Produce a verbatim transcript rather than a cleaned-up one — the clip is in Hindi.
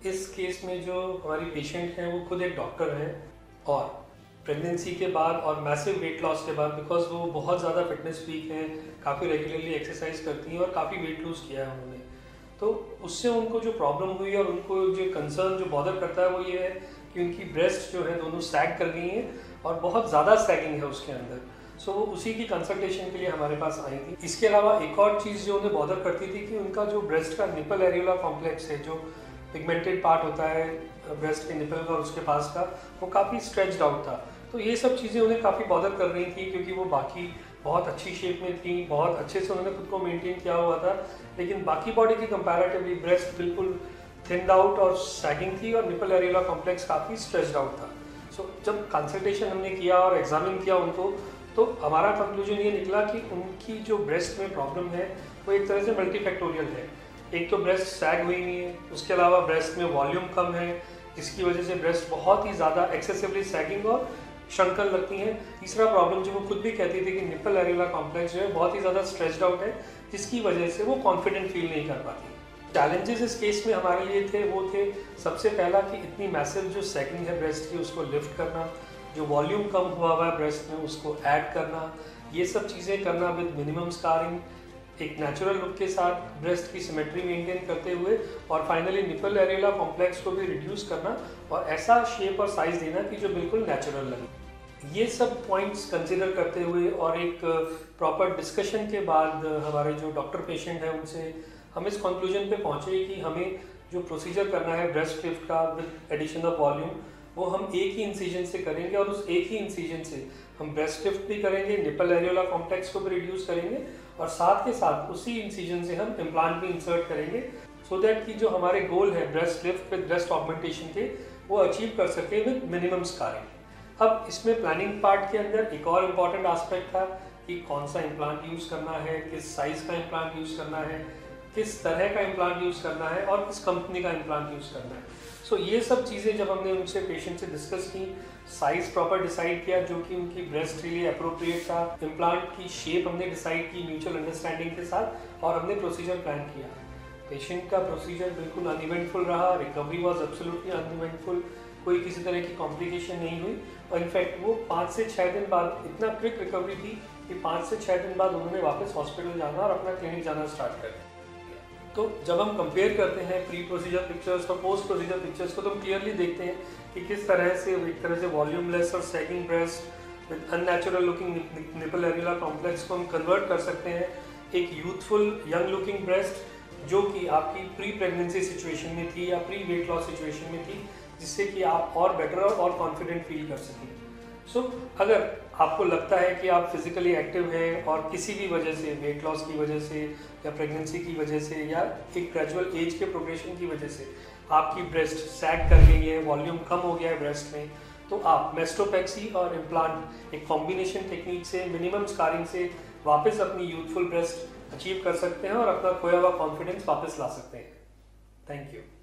इस केस में जो हमारी पेशेंट हैं वो खुद एक डॉक्टर हैं और प्रेगनेंसी के बाद और मैसिव वेट लॉस के बाद, बिकॉज वो बहुत ज़्यादा फिटनेस फ्रीक हैं, काफ़ी रेगुलरली एक्सरसाइज करती हैं और काफ़ी वेट लूज़ किया है उन्होंने, तो उससे उनको जो प्रॉब्लम हुई और उनको जो कंसर्न जो बॉदर करता है वो ये है कि उनकी ब्रेस्ट जो है दोनों सैग कर गई हैं और बहुत ज़्यादा सैगिंग है उसके अंदर। सो वो उसी की कंसल्टेशन के लिए हमारे पास आई थी। इसके अलावा एक और चीज़ जो उन्हें बॉदर करती थी कि उनका जो ब्रेस्ट का निपल एरियोला कॉम्प्लेक्स है, जो पिगमेंटेड पार्ट होता है ब्रेस्ट के निपल का और उसके पास का, वो काफ़ी स्ट्रेच्ड आउट था। तो ये सब चीज़ें उन्हें काफ़ी बॉदर कर रही थी क्योंकि वो बाकी बहुत अच्छी शेप में थी, बहुत अच्छे से उन्होंने खुद को मेंटेन किया हुआ था, लेकिन बाकी बॉडी की कंपैरेटिवली ब्रेस्ट बिल्कुल थिन्ड आउट और सैगिंग थी और निपल एरियोला कॉम्प्लेक्स काफ़ी स्ट्रेच्ड आउट था। सो so, जब कंसल्टेशन हमने किया और एग्जामिन किया उनको, तो हमारा कंक्लूजन ये निकला कि उनकी जो ब्रेस्ट में प्रॉब्लम है वो एक तरह से मल्टीफैक्टोरियल है। एक तो ब्रेस्ट सैग हुई नहीं है, उसके अलावा ब्रेस्ट में वॉल्यूम कम है जिसकी वजह से ब्रेस्ट बहुत ही ज़्यादा एक्सेसिवली सैगिंग और शंकन लगती हैं। तीसरा प्रॉब्लम जो वो खुद भी कहती थी कि निपल एरियोला कॉम्प्लेक्स जो है बहुत ही ज़्यादा स्ट्रेच्ड आउट है, जिसकी वजह से वो कॉन्फिडेंट फील नहीं कर पाती। चैलेंजेस इस केस में हमारे लिए थे वो थे सबसे पहला कि इतनी मैसिव जो सैगिंग है ब्रेस्ट की उसको लिफ्ट करना, जो वॉल्यूम कम हुआ हुआ है ब्रेस्ट में उसको ऐड करना, ये सब चीज़ें करना विद मिनिमम स्कारिंग, एक नेचुरल लुक के साथ ब्रेस्ट की सिमेट्री मेंटेन करते हुए, और फाइनली निपल एरियोला कॉम्प्लेक्स को भी रिड्यूस करना और ऐसा शेप और साइज देना कि जो बिल्कुल नेचुरल लगे। ये सब पॉइंट्स कंसिडर करते हुए और एक प्रॉपर डिस्कशन के बाद हमारे जो डॉक्टर पेशेंट हैं उनसे हम इस कंक्लूजन पे पहुंचे कि हमें जो प्रोसीजर करना है ब्रेस्ट लिफ्ट का विद एडिशन ऑफ वॉल्यूम, वो हम एक ही इंसिजन से करेंगे और उस एक ही इंसिजन से हम ब्रेस्ट लिफ्ट भी करेंगे, निपल एरियोला कॉम्प्लेक्स को भी रिड्यूस करेंगे और साथ के साथ उसी इंसिजन से हम इम्प्लांट भी इंसर्ट करेंगे, सो दैट कि जो हमारे गोल है breast lift with breast augmentation के, वो अचीव कर सके विद मिनिमम स्कारिंग। अब इसमें प्लानिंग पार्ट के अंदर एक और इम्पॉर्टेंट आस्पेक्ट था कि कौन सा इम्प्लांट यूज़ करना है, किस साइज़ का इम्प्लांट यूज़ करना है, किस तरह का इम्प्लांट यूज़ करना है और किस कंपनी का इम्प्लांट यूज़ करना है। सो so, ये सब चीज़ें जब हमने उनसे पेशेंट से डिस्कस की, साइज़ प्रॉपर डिसाइड किया जो कि उनकी ब्रेस्ट के लिए अप्रोप्रिएट था, इम्प्लांट की शेप हमने डिसाइड की म्यूचुअल अंडरस्टैंडिंग के साथ, और हमने प्रोसीजर प्लान किया। पेशेंट का प्रोसीजर बिल्कुल अनइवेंटफुल रहा, रिकवरी वॉज एब्सोल्युटली अनइवेंटफुल, कोई किसी तरह की कॉम्प्लिकेशन नहीं हुई और इनफैक्ट वो पाँच से छः दिन बाद इतना क्विक रिकवरी थी कि पाँच से छः दिन बाद उन्होंने वापस हॉस्पिटल जाना और अपना क्लिनिक जाना स्टार्ट कर दिया। तो जब हम कंपेयर करते हैं प्री प्रोसीजर पिक्चर्स और पोस्ट प्रोसीजर पिक्चर्स को, तो हम क्लियरली देखते हैं कि किस तरह से एक तरह से वॉल्यूमलेस और sagging breast with unnatural looking nipple areola complex को हम कन्वर्ट कर सकते हैं एक यूथफुल यंग लुकिंग ब्रेस्ट जो कि आपकी प्री प्रेगनेंसी सिचुएशन में थी या प्री वेट लॉस सिचुएशन में थी, जिससे कि आप और बेटर और कॉन्फिडेंट फील कर सकें। सो so, अगर आपको लगता है कि आप फिजिकली एक्टिव हैं और किसी भी वजह से, वेट लॉस की वजह से या प्रेगनेंसी की वजह से या एक ग्रेजुअल एज के प्रोग्रेशन की वजह से आपकी ब्रेस्ट सैग कर गई है, वॉल्यूम कम हो गया है ब्रेस्ट में, तो आप मेस्टोपेक्सी और इम्प्लांट एक कॉम्बिनेशन टेक्निक से मिनिमम स्कारिंग से वापस अपनी यूथफुल ब्रेस्ट अचीव कर सकते हैं और अपना खोया हुआ कॉन्फिडेंस वापस ला सकते हैं। Thank you.